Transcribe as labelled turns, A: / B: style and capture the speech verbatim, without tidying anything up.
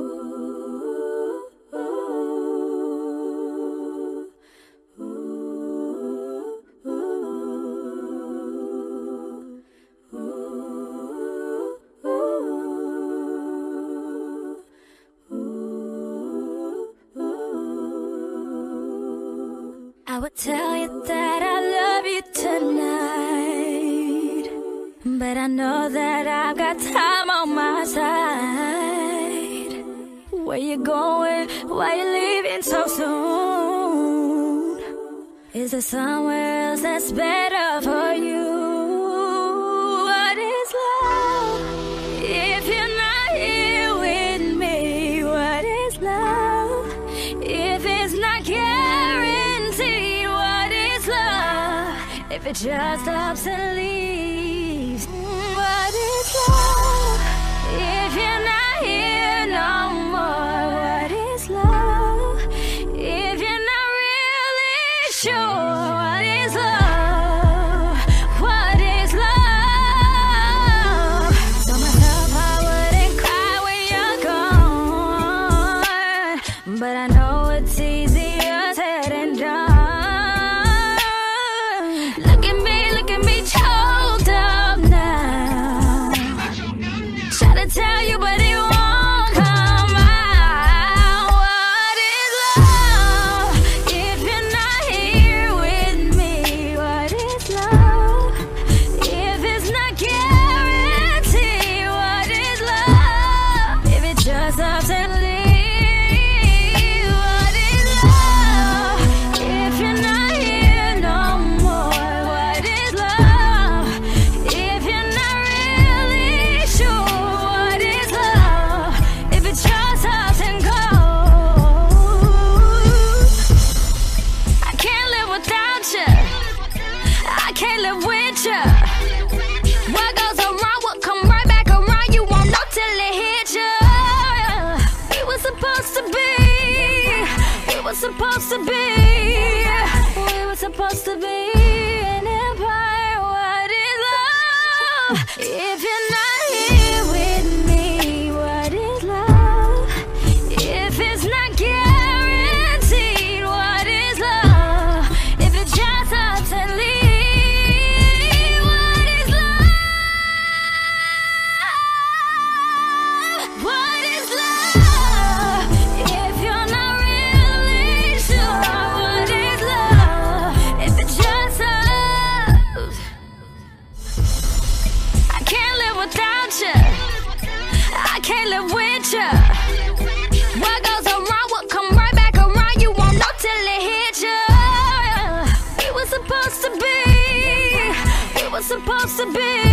A: I would tell you that I love you tonight, but I know that I've got time on my side. Where you going? Why you leaving so soon? Is there somewhere else that's better for you? What is love if you're not here with me? What is love if it's not guaranteed? What is love if it just stops and leaves? What is love if you're not here no more? What is love if you're not really sure? What is love? What is love? Tell myself I wouldn't cry when you're gone, but I know it's easier said than done. Look at me, look at me, choked up now. Try to tell you, but it won't come out. What is love if you're not here with me? What is love if it's not guaranteed? What is love if it just stops and leaves? What is love if you're not here no more? What is love if you're not really sure? What is love if it just stops and goes? I can't live without you. I can't live with you. What goes around will come right back around. You won't know till it hits you. We were supposed to be. We were supposed to be. We were supposed to be an empire. What is love if you're not here with me? What is love if it's not guaranteed? What is love if it just stops and leaves? What is love? What is love if you're not really sure? What is love if it just stops? I can't live without you. I can't live with you. What goes around will come right back around. You won't know till it hits you. We were supposed to be. We were supposed to be.